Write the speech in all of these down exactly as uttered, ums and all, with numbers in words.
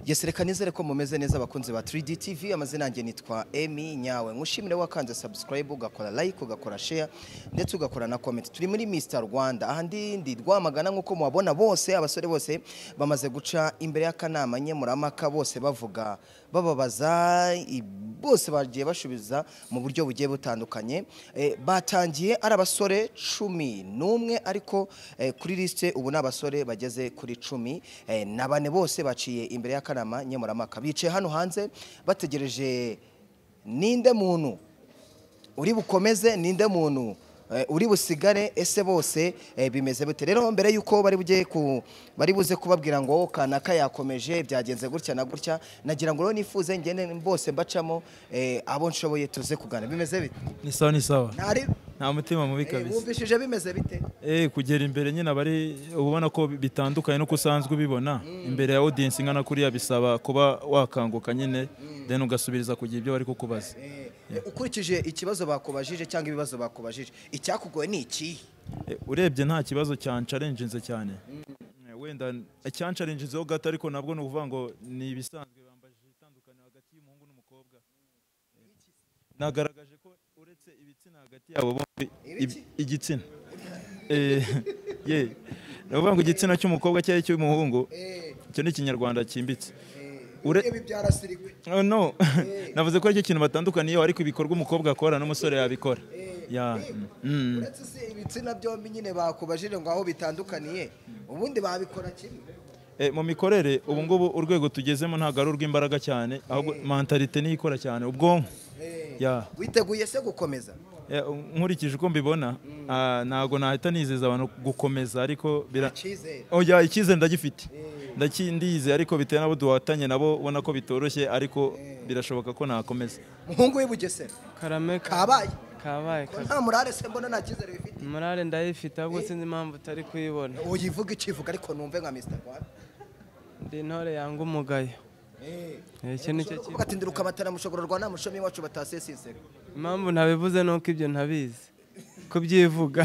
Yes, reka nizere ko mumeze neza abakunzi ba three D T V. Amazina yanjye nitwa Emi Nyawe. Ngushimire wakanze subscribe, ugakora like, ugakora share ndetse ugakora na comment. Turi muri Mister Rwanda. Ahandi ndi Rwamagana nkuko mubabona bose abasore bose bamaze guca imbere y'akanama nye muramaka bose bavuga bababaza bose bagiye bashubiza mu buryo bugiye butandukanye. E, batangiye ari abasore cumi n'umwe ariko e, kuri liste ubu n'abasore bageze kuri cumi e, nabane bose baciye imbere y'akanama nyemuramaka bicaye hano hanze bategereje ninde muntu uri bukomeze ninde muntu Uh, uri busigare ese bose uh, bimeze bute. Rero mbere yuko bari buje ku bari buze kubabwira ngo kanaka yakomeje byagenze gutya na gutya, nagira ngo nifuze ngene bose mbacamo uh, abo nshoboye tuze kugana. Bimeze bite? Ni sawa ni sawa. Ntari nta mutima mubi kabisa. Wumvishije bimeze bite? Eh kugera imbere nyine bari ubona ko bitandukanye no kusanzwe bibona mm. imbere ya audience ngana kuri yabisaba kuba wakanguka nyine mm. then ugasubiriza kugira ibyo bari kukubaza. Eh, yeah. Ukurikije ikibazo bakubajije cyangwa ibibazo bakubajije icyakugoye ni iki? Eh, urebye nta kibazo cya challenge nze cyane mm. eh, wenda cya challenge zo gato ariko nabwo no kuvuga ngo ni ibisanzwe bambajije itandukanye hagati y'umuhungu n'umukobwa mm. eh, nagaragaje ko uretse ibitsina hagati yabo bombi igitsina eh ye navuga ngo igitsina cy'umukobwa cyari cy'umuhungu cyo ni kinyarwanda kimbitse ure byarasirikwe. Oh no navuze ko ari kintu batandukaniye ariko ibikorwa umukobwa akora n'umusore yabikora ya uretse se ibitsina byombi nyine bakubajije ngo aho bitandukaniye ubundi babikora kimwe eh mu mikorere ubu ngubu urwego tugezemo ntago ari urw'imbaraga cyane ahubwo mentalite ni ikora cyane ubwonko ya witeguye se gukomeza nkurikije uko mbibona ntago nahita nizeza abantu gukomeza ariko bira oya ikize ndagifite ndakindize ariko bitewe nabo duhatanye nabo ubona ko bitoroshye ariko birashoboka ko nakomeza. Muhungu w'Ibugesera karame kabaye kabaye nta murare se mbona nta kizere bifite. Murare ndayifite ahubwo sinzi impamvu utari kuyibona. Uyivuga ikivuga ariko numve nka Mister Rwanda. Ndi ntore yanga umugayo. Eh icyo nicyo kintu ugatindiruka amatara mushogororwa na mushomyi wacu batasesisera. Impamvu ntabivuze nuko ibyo ntabizi kubyivuga.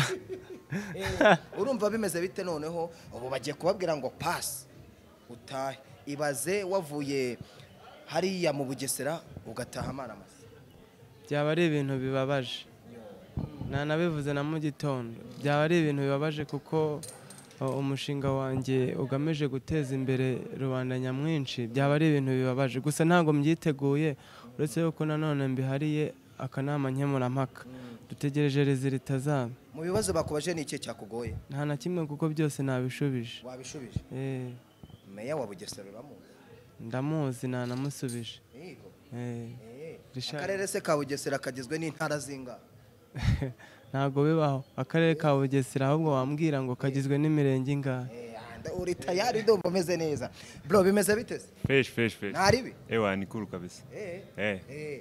Urumva bimeze bite noneho ubu bagiye kubabwira ngo pass utahe ibaze wavuye hariya mu Bugesera ugataha amaramasa. Byaba ari ibintu bibabaje na nabivuze na mu gitondo byaba ari ibintu bibabaje kuko umushinga wanjye ugamije guteza imbere rubanda nyamwinshi. Byaba ari ibintu bibabaje gusa ntago mbyiteguye uretse yuko nanone mbihariye akanama nkemurampaka dutegereje rezilita zabo. Mu bibazo bakubaje ni iki cyakugoye? Nta na kimwe kuko byose nabishubije. Wabishubije? Eh Meya wa Bugesera uramuzi? Ndamuzi na namusubije. Yego. Eh. Akarere se ka Bugesera kagizwe n'intara zinga? Ntago bibaho. Akarere ka Bugesera ahubwo wambwira ngo kagizwe n'imirenge inga. Eh uri tayari ndumva meze neza. Bro bimeze biteze? Fresh fresh fresh. Ntaribi? Ewa ni kuru kabisa. Eh. Eh. Eh.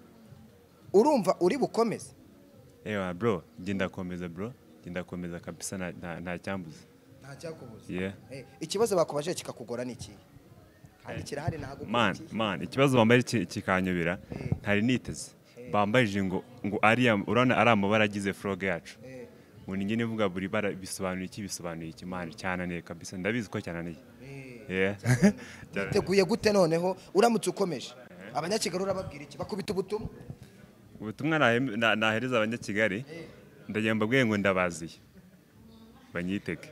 Urumva uri bukomeze? Ewa bro, ginda komeza bro. Ginda komeza kabisa na nta cyambuza. Nta cyakubuza. Yeah. Eh ikibazo bakubaje kikakugora niki? Kandi kirahari ntago. Man, man, ikibazo bambaye kikanyobera ntari niteze. Bambaje ngo ngo ari urana ari amabara agize frog yacu. Ngo ninge nivuga buri bara bisobanuye iki bisobanuye iki man cyananiye kabisa ndabizi ko cyananiye. Yeah. Teguye gute noneho uramutse ukomeje? Abanyakigali urababwira iki bakubita ubutumwa? Ubutumwa nahereza abanyakigali ndagenda bwiye ngo ndabaziye. Banyiteke.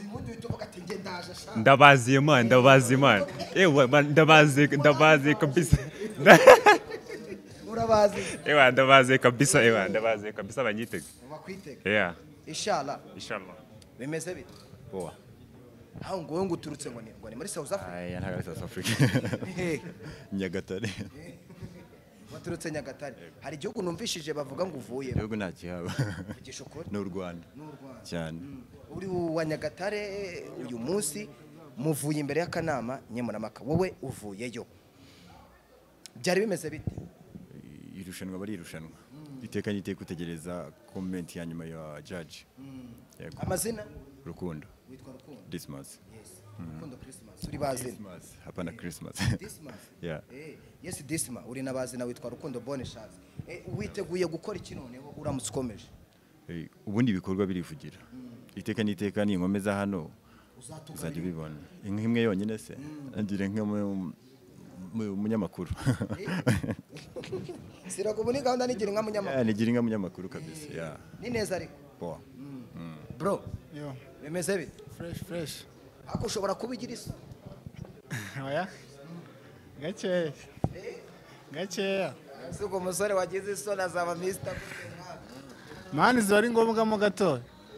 Ndabaziye man ndabaziye man ewa ndabaziye ndabaziye kabisa urabazi ewa ndabaziye kabisa ewa ndabaziye kabisa banyitege bakwitege yeah inshallah inshallah bimeze bite boa aho ngo ngo uturutse ngo ni ngo ni muri South Africa aya ntaga South Africa Nyagatare waturutse Nyagatare hari igihugu numvishije bavuga ngo uvuye igihugu nta kihaba vugisha ukuri n'u Rwanda cyane uri wa Nyagatare uyu munsi muvuye imbere y'akanama nyemuramaka wowe uvuyeyo byari bimeze bite? Irushanwa bari irushanwa iteka nite kutegereza comment ya nyuma ya judge. Amazina Rukundo witwa Rukundo Dismas. Yes Rukundo Christmas uri bazina hapana Christmas Dismas yeah eh yes Dismas uri nabazina witwa Rukundo bonne chance eh witeguye gukora iki noneho uramutse ukomeje? Eh ubundi bikorwa birivugira iteka niteka ni inkomeza hano uzajya bibona inkimwe yonyine se ndire nk'umwe umunyamakuru. Sira ko muri gahunda nigira inka munyamakuru. Eh nigira inka munyamakuru kabisa. Yeah. Ni neza ariko. Poa. Bro. Yo. Bimeze bite? Fresh fresh. Ako ushobora kubigira iso. Oya. Gache. Gache. Suko umusore wagize iso nazaba mister. Mani zari ngombwa mo gato.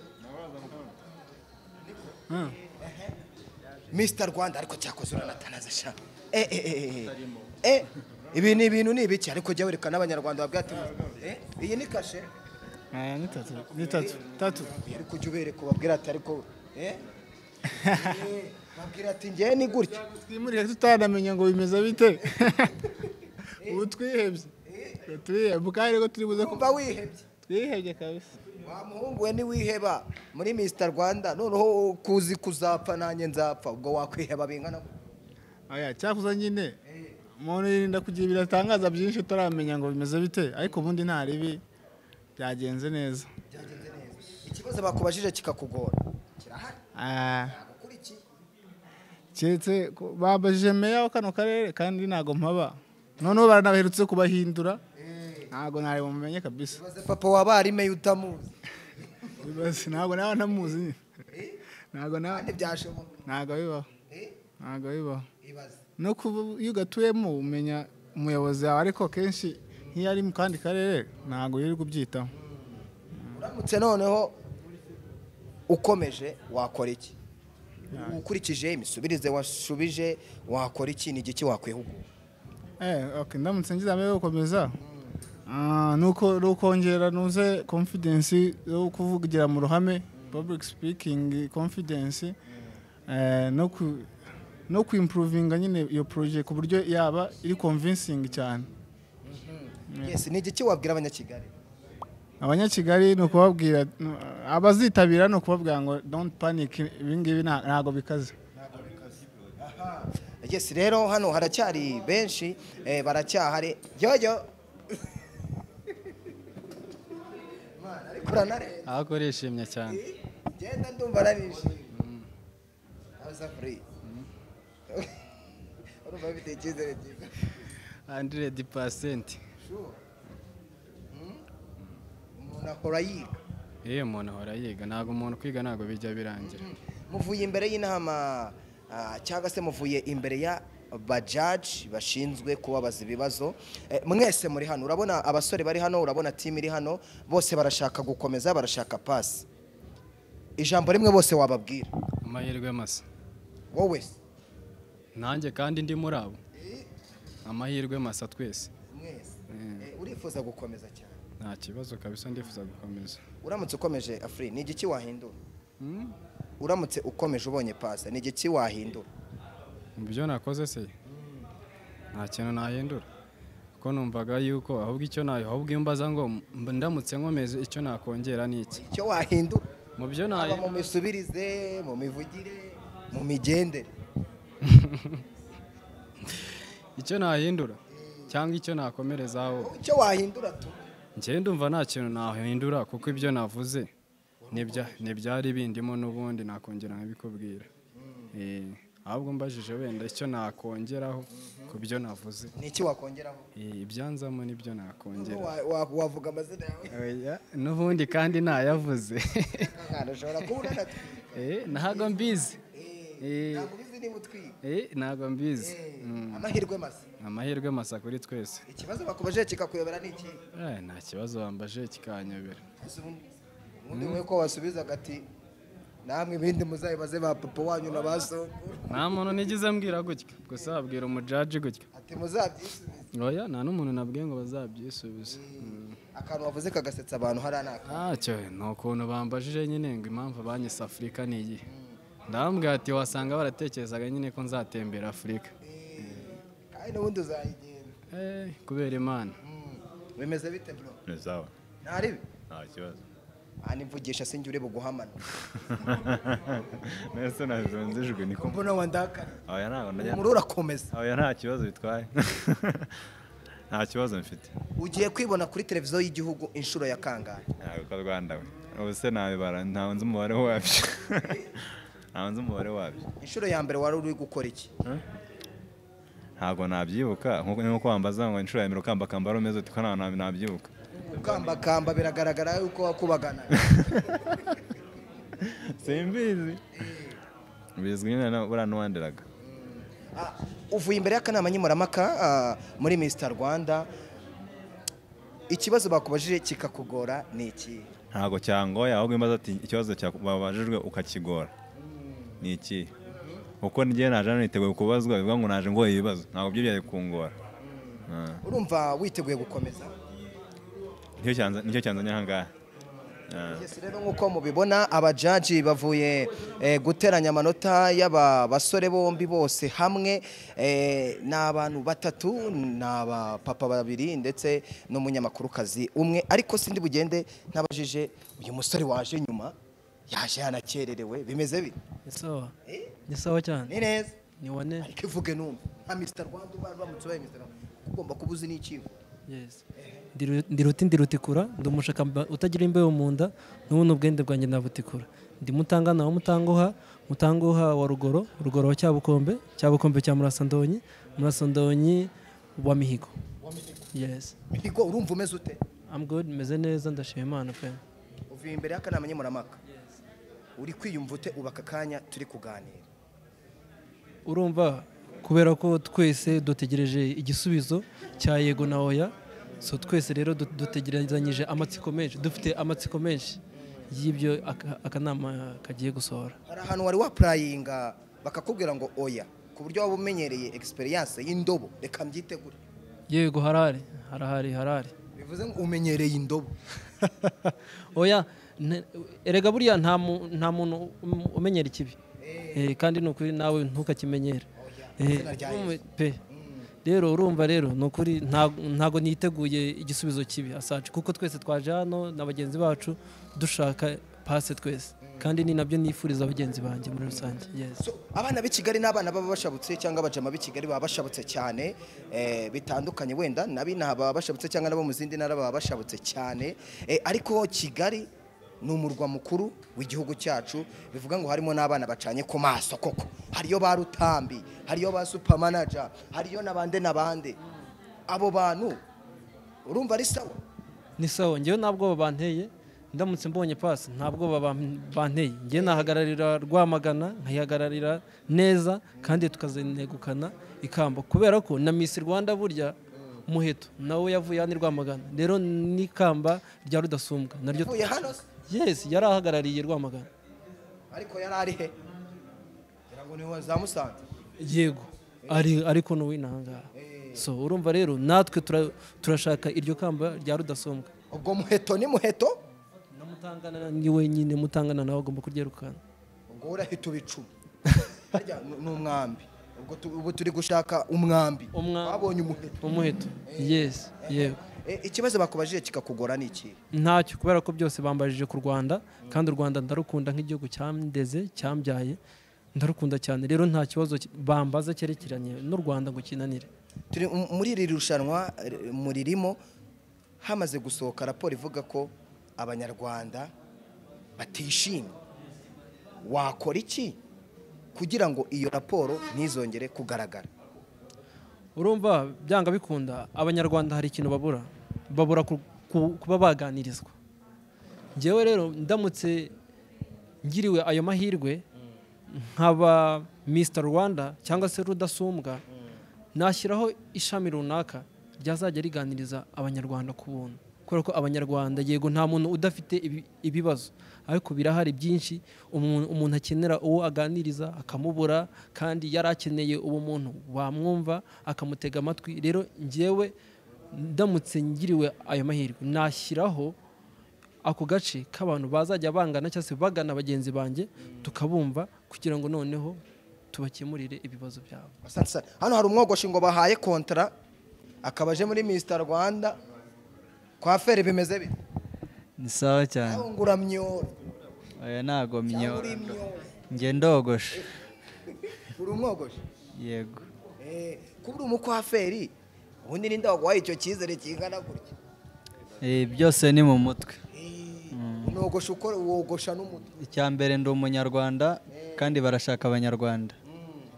Hmm. mister Rwanda ariko cyakoze uranatanaza sha. Eh eh eh. Eh ibi ni ibintu ni ibiki ariko jya werekana abanyarwanda babwati. Eh iyi ni kashe. Aya ni tatu. Ni tatu. Tatu. Ariko jya ubereka ubabwira ati ariko eh babwira ati ngiye ni gutya. Twimurire tutanamenya ngo bimeze bite. Ubu twihebye. Twihebye bukari ko turi buze kumva wihebye. Twihebye kabisa. Wa muhungu we ni wiheba muri mister Rwanda noneho kuzi kuzapfa nanjye nzapfa ubwo wakwiheba bingana. Aya cyakuza nyine. Umuntu yirinda kugira biratangaza byinshi utaramenya ngo bimeze bite ariko ubundi nta ribi byagenze neza. Byagenze neza. Ikibazo bakubajije kikakugora. Kirahari. Ah. Cyetse babajije meya kano karere kandi nago mpaba. Noneho baranaherutse kubahindura. Nago nari mumenye kabisa. Baze papa wabari meya utamuzi. Bibase nago nawe ntamuzi. Nago nawe byashoboka. Nago bibaho. Nago bibaho. Ibaze. No kuyugatuyemo umenya umuyobozi wawe ariko kenshi nk'iyari mu kandi karere nago yiri kubyitaho. Uramutse noneho ukomeje wakora iki? Ukurikije imisubirize washubije wakora iki n'igiki wakwihugura? Eh okay ndamutse ngize amebe gukomeza. Ah nuko rukongera nuze confidence yo kuvugira mu ruhame public speaking confidence eh no ku no ku improving nyine iyo project ku buryo yaba iri convincing cyane. Yes n'igiki wabwira abanyakigali? Abanyakigali no kubabwira abazitabira no kubabwira ngo don't panic ibingibi ntago bikaze. Ntago bikaze. Aha. Yes rero hano haracyari benshi eh baracyahari. Yoyo. Mana ari kuranare. Akoreshimye cyane. Genda ndumva narishi. Aza free. Urumva bitekereze cyiza. one hundred percent. Sure. Nakora yiga. Eh umuntu ahora yiga nago umuntu kwiga nago bijya birangira. Muvuye imbere y'inama cyangwa se muvuye imbere ya bajaji bashinzwe kubabaza ibibazo mwese muri hano urabona abasore bari hano urabona team iri hano bose barashaka gukomeza barashaka pass ijambo rimwe bose wababwira amahirwe masa wowe nanjye kandi ndi muri abo amahirwe masa twese mwese urifuza gukomeza cyane nta kibazo kabisa ndifuza gukomeza uramutse ukomeje Afri ni igiki wahindura uramutse ukomeje ubonye pass ni igiki wahindura Mbyo nakoze se nta kintu nahindura kuko numvaga yuko ahubwo icyo nayo ahubwo imbaza ngo ndamutse nkomeze icyo nakongera niki icyo wahindura mu byo nayo mu misubirize mu mivugire mu migendere icyo nahindura cyangwa icyo nakomerezaho icyo wahindura tu ngiye ndumva nta kintu nahindura kuko ibyo navuze nibya nibyari bindimo n'ubundi nakongera nkabikubwira eh ahubwo mbajije wenda icyo nakongeraho ku byo navuze niki wakongeraho eh ibyanzamo nibyo nakongera wavuga amazina yawe oya n'ubundi kandi nayavuze nashobora kubona eh ntago mbizi eh ntago mbizi ni mutwi eh ntago mbizi amahirwe masa amahirwe masa kuri twese ikibazo bakubaje kikakuyobera niki eh nta kibazo bambaje kikanyobera undi we ko wasubiza gati namwe ibindi muzayibaze ba papa wanyu na baso nta muntu nigize mbwira gutya gusa abwira umujaji gutya ati muzabyisubiza oya nta n'umuntu nabwiye ngo bazabyisubiza akantu wavuze kagasetsa abantu haranaka ah cyo no kuntu bambajije nyine ngo impamvu banyise Afrika ni iyi ndambwira ati wasanga baratekerezaga nyine ko nzatembera Afrika kandi n'ubundi uzayigenda eh kubera Imana bimeze bite bro Nezawa ntari nta kibazo ani mvugisha sinjye ure buguhamana nese nazonzejwe niko mbona wandaka aya ntago ndajya muri urakomeza aya nta kibazo bitwaye nta kibazo mfite ugiye kwibona kuri televiziyo y'igihugu inshuro ya kangahe ntago ka Rwanda we ubuse nabibara nta nzi umubare wabyo nta nzi umubare wabyo inshuro ya mbere wari uri gukora iki ntabwo nabyibuka nkuko nkuko wambaza ngo inshuro ya mbere ukamba kamba rumeze uti ko nta nabyibuka ukamba kamba biragaragara yuko wakubagana simbizi bizwi nyine bura n'uwandiraga uvuye imbere y'akanama nkemurampaka muri Mister Rwanda ikibazo bakubajije kikakugora ni iki? ntago cyangoya ahubwo imbaza ati ikibazo cyababajijwe ukakigora ni iki uko ngiye naje niteguye kubazwa bivuga ngo naje ngo ibibazo ntago byo byaye kungora urumva witeguye gukomeza nicyo cyanza nicyo cyanzanye ahangaha Yes, rero nkuko mubibona abajaji bavuye guteranya amanota y'aba basore bombi bose hamwe n'abantu batatu n'aba papa babiri ndetse n'umunyamakurukazi umwe ariko sindi bugende nabajije uyu musore waje nyuma yaje yanakererewe bimeze bite? Sawa ni sawa cyane ni neza ni wane ariko ivuge numva nka Mister Rwanda baramutse baye Mister Rwanda ugomba kubuza n'ikigo. Yes ndi ruti ndi rutikura ndumushaka utagira imbeho mu nda n'ubuno ubwende bwanjye nabutikura ndi mutangana wa mutanguha mutanguha wa rugoro rugoro wa cyabukombe cyabukombe cya murasandonyi murasandonyi wa mihigo. Yes mihigo urumva umeze ute? I'm good meze neza ndashima Imana pe. Uvuye imbere y'akanama nkemurampaka uri kwiyumva ute ubaka kanya turi kuganira? Urumva kubera ko twese dutegereje igisubizo cya yego na oya so twese rero dutegerezanyije amatsiko menshi dufite amatsiko menshi y'ibyo akanama kagiye gusohora. Hari ahantu wari wapurayinga bakakubwira ngo oya ku buryo waba umenyereye experience y'indobo reka myitegure? Yego harari harahari harari bivuze ngo umenyereye indobo oya erega buriya nta nta muntu umenyera ikibi kandi nukuri nawe ntukakimenyera pe. Rero urumva rero nukuri ntago niteguye igisubizo kibi asaje kuko twese twaje hano na bagenzi bacu dushaka passe twese kandi ni nabyo nifuriza abagenzi banjye muri rusange. Yes so abana b'i Kigali n'abana baba bashabutse cyangwa abajama b'i Kigali baba bashabutse cyane bitandukanye wenda nabina baba bashabutse cyangwa nabo mu zindi ntara baba bashabutse cyane ariko Kigali ni umurwa mukuru w'igihugu cyacu bivuga ngo harimo n'abana bacanye ku maso koko hariyo ba Rutambi hariyo ba super manager hariyo nabande nabande abo bantu urumva ari sawa? Ni sawa ngiye nabwo babanteye ndamutse mbonye pass ntabwo babanteye ngiye nahagararira Rwamagana nkayihagararira neza kandi tukazenegukana ikamba kubera ko na Miss Rwanda burya muheto nawe yavuye hano Rwamagana rero nikamba rya rudasumbwa naryo yavuye hano. Yes yari ahagarariye Rwamagana ariko yari ari he ngo ni za Musanze? Yego ari ariko no winanga so urumva rero natwe turashaka iryo kamba rya rudasumbwa. Ubwo muheto ni muheto namutangana ni wenyine mutangana nawe agomba kuryerukana ubwo urahita ubicuma harya n'umwambi ubwo turi gushaka umwambi babonye umuheto umuheto. Yes yego ikibazo bakubajije kikakugora ni iki? Ntacyo kubera ko byose bambajije ku Rwanda kandi u Rwanda ndarukunda nk'igihugu cyamdeze cyambyaye ndarukunda cyane rero nta kibazo bambaza cyerekeranye n'u Rwanda ngo kinanire. Turi muri iri rushanwa muririmo hamaze gusohoka raporo ivuga ko abanyarwanda batishimye wakora iki kugira ngo iyo raporo ntizongere kugaragara? Urumva byanga bikunda abanyarwanda hari ikintu babura babura kuba baganirizwa. Ngewe rero ndamutse ngiriwe ayo mahirwe nkaba Mister Rwanda cyangwa se rudasumbwa nashyiraho ishami runaka ryazajya riganiriza abanyarwanda ku buntu kubera ko abanyarwanda yego nta muntu udafite ibibazo ariko birahari byinshi umuntu akenera uwo aganiriza akamubura kandi yarakeneye uwo muntu wamwumva akamutega amatwi. Rero ngewe ndamutse ngiriwe ayo mahirwe nashyiraho ako gace k'abantu bazajya bangana cyangwa se bagana bagenzi banjye tukabumva kugira ngo noneho tubakemurire ibibazo byabo. Hano hari umwogoshi ngo bahaye kontra akabaje muri Mister Rwanda kwa fere bimeze bite? Ni sawa cyane. Ngura myoro. Oya nago myoro. Nge ndogoshe. Uri umwogoshi? Yego. Eh kubura umukwaferi ubundi ninde wagwaye icyo cyizere kingana gutya? Eh byose ni mu mutwe. Nogosha uko wogosha n'umutwe. Icya mbere ndi umunyarwanda kandi barashaka abanyarwanda.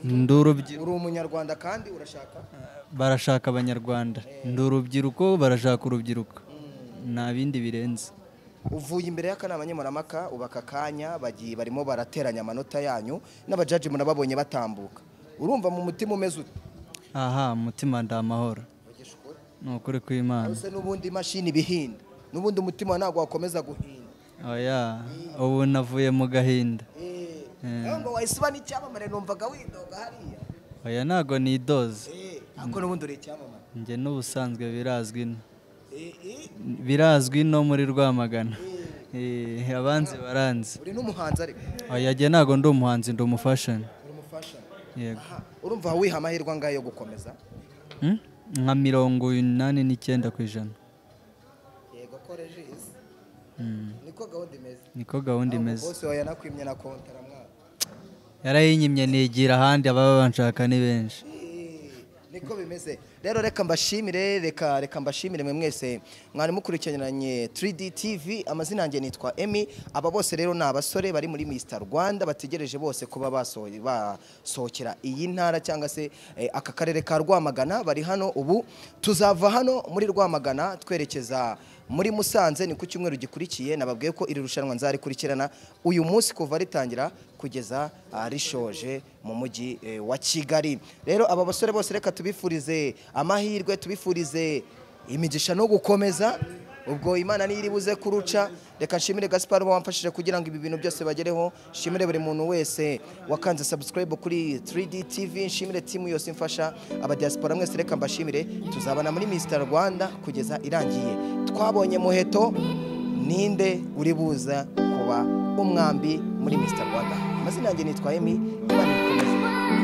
ndi urubyiruko. uri umunyarwanda kandi urashaka Barashaka abanyarwanda, ndi urubyiruko barashaka urubyiruko, nta bindi birenze. uvuye imbere y'akanama nkemurampaka ubaka akanya bagiye barimo barateranya amanota yanyu n'abajaji murababonye batambuka, urumva mu mutima umeze ute? Aha, umutima ndi amahoro, ni ukuri kw'Imana. ese n'ubundi imashini bihinda n'ubundi umutima ntabwo wakomeza guhinda. Oya, ubu navuye mu gahinda. Eh, ngo wahise uba n'icyamamare numvaga windoga hariya. Oya, ntago nidoze, ariko n'ubundi uri icyamamare. njye n'ubusanzwe birazwi ino, birazwi no muri Rwamagana. Eh, abanzi baranzi. Uri n'umuhanzi ariko? Oya, njye ntago ndi umuhanzi, ndi umufashion. Uri umufashion? Yego. Urumva wiha amahirwe angahe yo gukomeza? Hmm? Nka mirongo inani n'icyenda ku ijana. Yego ko regis. Hmm. Niko gahunda imeze. Niko gahunda imeze. Bose oya nakwimye na kontara mwa. Yarayinyimye nigira ahandi, ababa banshaka ni benshi. Niko bimeze. Rero reka mbashimire, reka reka mbashimire mwe mwese mwari mukurikiranye three D T V. Amazina yanjye nitwa Emi. Aba bose rero ni abasore bari muri Mister Rwanda bategereje bose kuba basohoye basohokera iyi ntara cyangwa se eh, aka karere ka Rwamagana. Bari hano ubu, tuzava hano muri Rwamagana twerekeza muri Musanze ni ku cyumweru gikurikiye. Nababwiye ko iri rushanwa nzarikurikirana uyu munsi kuva ritangira kugeza uh, rishoje mu mujyi eh, wa Kigali. Rero aba basore bose reka tubifurize amahirwe, tubifurize imigisha no gukomeza, ubwo Imana niyo iribuze kuruca. Reka nshimire Gaspar wamfashije kugira ngo ibi bintu byose bagereho. Nshimire buri muntu wese wakanze subscribe kuri three D T V. Nshimire timu yose imfasha, aba diaspora mwese reka mbashimire. Tuzabana muri Mister Rwanda kugeza irangiye. Twabonye muheto ninde uri buza kuba umwambi muri Mister Rwanda. Amazina yanjye nitwa Emi. Imana ikomeze.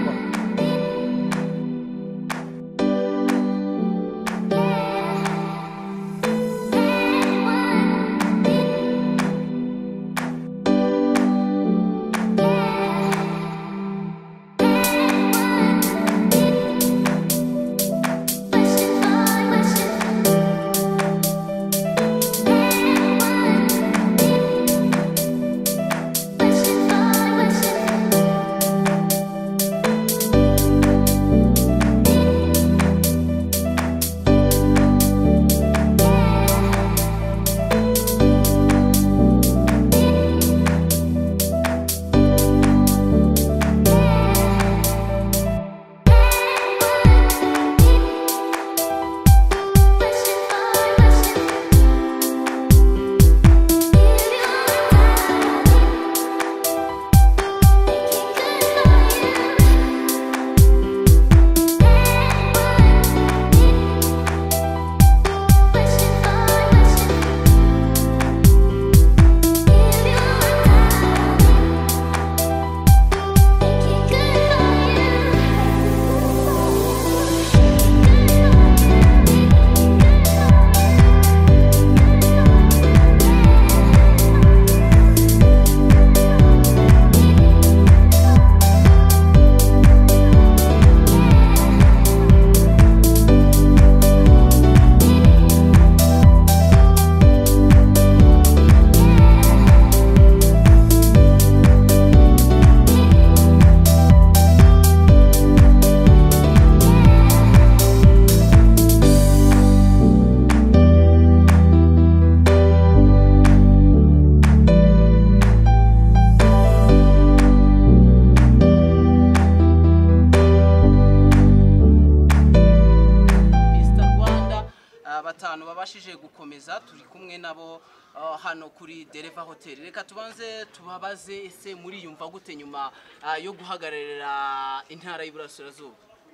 gukomeza turi kumwe nabo uh, hano kuri Dereva Hotel. Reka tubanze tubabaze ese muri yumva gute nyuma uh, yo guhagararira intara y'Iburasirazuba.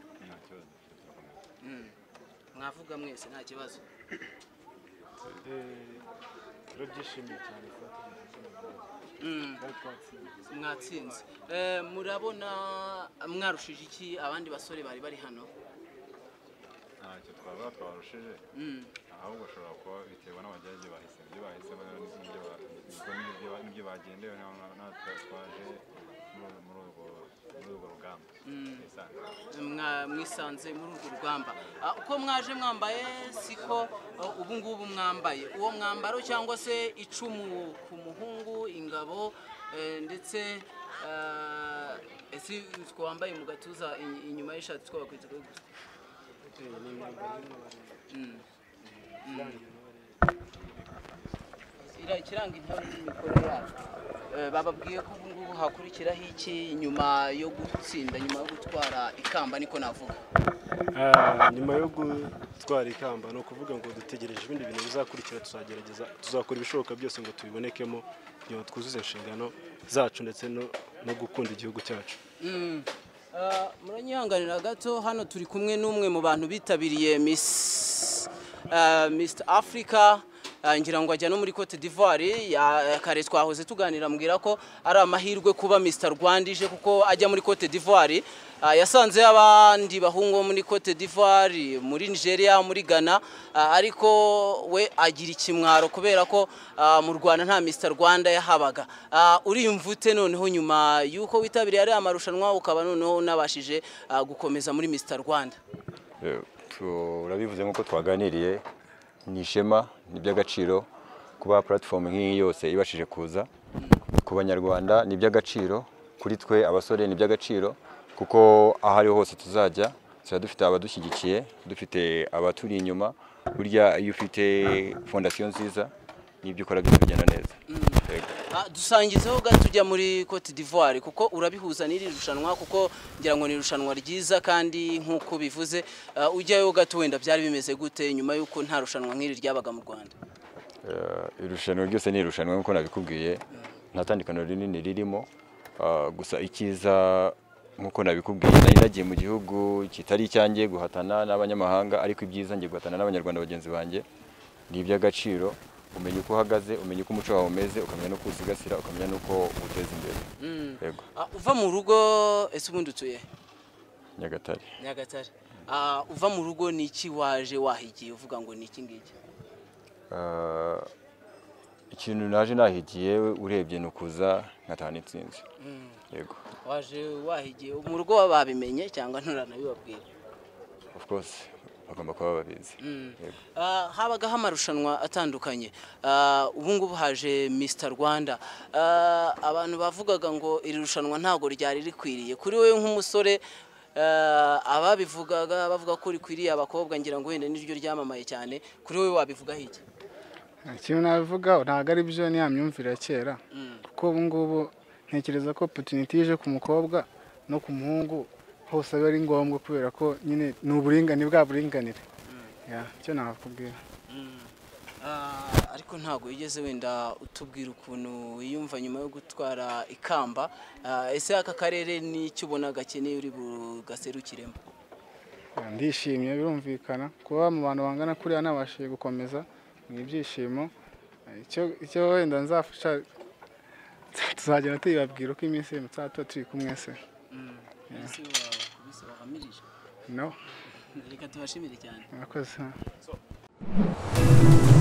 Mm. Mwavuga mwese nta kibazo. Eh turabyishimiye cyane ko Mm. Mwatsinze. Eh murabona mwarushije iki abandi basore bari bari hano? Ntacyo twaba twarushije. Mm. Ahubwo ushobora kuba bitewe n'abajaji bahise ibyo bahise n'ibyo n'ibyo bagendewe natwe twaje muri urwo rugamba. Mwisanze muri urwo rugamba. Uko mwaje mwambaye siko ubu ngubu mwambaye uwo mwambaro cyangwa se icumu ku muhungu, ingabo ndetse Eh, ese twambaye mu gatuza i- inyuma y'ishati twabakwita ko gusa. Mm. Ira kiranga intore n'imikoro yacu. Eh, bababwiye ko ubu ngubu hakurikiraho iki nyuma yo gutsinda nyuma yo gutwara ikamba niko navuga. Ah, nyuma yo gutwara ikamba no kuvuga ngo dutegereje ibindi bintu bizakurikira, tuzagerageza tuzakora ibishoboka byose ngo tubibonekemo kugira ngo twuzuze inshingano zacu ndetse no, no gukunda igihugu cyacu. Mm. Uh, muranyihanganira gato hano turi kumwe n'umwe mu bantu bitabiriye Miss uh, Mister Africa uh, ngira ngo ajya no muri Cote d'Ivoire ya kare twahoze tuganira mbwira ko ari amahirwe kuba Mister Rwanda ije kuko ajya muri Cote d'Ivoire uh, yasanze abandi bahungu muri Cote d'Ivoire muri Nigeria muri Ghana uh, ariko we agira ikimwaro kubera ko uh, mu Rwanda nta Mister Rwanda yahabaga. Uh, uriyumvute noneho nyuma yuko witabiriye ari amarushanwa ukaba noneho nabashije uh, gukomeza muri Mister Rwanda. Urabivuze nk'uko twaganiriye, ni ishema ni by'agaciro kuba platform nk'iyi yose ibashije kuza ku banyarwanda, ni by'agaciro kuri twe abasore, ni by'agaciro kuko aho ari hose tuzajya tuba dufite abadushyigikiye, dufite abaturi inyuma. Burya iyo ufite fondation nziza n'ibyo ukora byose bigenda neza. Ah, dusangizeho gato tujya muri Cote d'Ivoire kuko urabihuza n'iri rushanwa kuko ngira ngo ni rushanwa ryiza kandi nkuko bivuze uh, ujyayo gato wenda byari bimeze gute nyuma yuko nta rushanwa nk'iri ryabaga mu Rwanda. Uh, irushanwa ryose ni irushanwa nkuko nabikubwiye, nta tandukano rinini ririmo. Uh, gusa ikiza nkuko nabikubwiye, nari nagiye mu gihugu kitari icyanjye guhatana n'abanyamahanga, ariko ibyiza ngiye guhatana n'abanyarwanda bagenzi banjye. Ni iby'agaciro umenya uko uhagaze, umenya uko umuco wawe umeze, ukamenya no kusigasira, ukamenya nuko uteza imbere. Mm. Yego. Uh, uva mu rugo ese ubundi utuye Nyagatare. Nyagatare. Uh, uva mu rugo ni iki waje wahigiye uvuga ngo ni iki ngiki? Uh, ikintu naje nahigiye urebye nukuza nkatahana intsinzi. Mm. Yego. Waje wahigiye mu rugo babimenye cyangwa nturanabibabwira? Of course bagomba kuba babizi. Mm. Uh, habagaho amarushanwa atandukanye. Uh, ubu ngubu haje Mister Rwanda. Uh, abantu bavugaga ngo iri rushanwa ntago ryari rikwiriye. Kuri wowe nk'umusore uh, ababivugaga bavuga ko rikwiriye abakobwa, ngira ngo wenda niryo ryamamaye cyane. Kuri wowe wabivuga iki? Ikintu nabivuga ntago ari byo, ni amyumvire kera. Kuko ubu ngubu ntekereza ko opportunity ije ku mukobwa no ku muhungu hose ari ngombwa kubera ko nyine ni uburinganire bwa buringanire. Ya, cyo nakubwira. Uh, ariko ntago yigeze wenda utubwira ukuntu wiyumva nyuma yo gutwara ikamba. Uh, ese aka karere ni cyo ubona gakeneye uri bugaserukiremo? Ndishimye birumvikana kuba mu bantu bangana kuriya nabashije gukomeza mu ibyishimo. Icyo icyo wenda nzafasha tuzagenda tuyibabwira uko iminsi mutsato turi kumwe se. Mm. Ese wa bahamirije? No. Reka tubashimire cyane. Murakoze. So.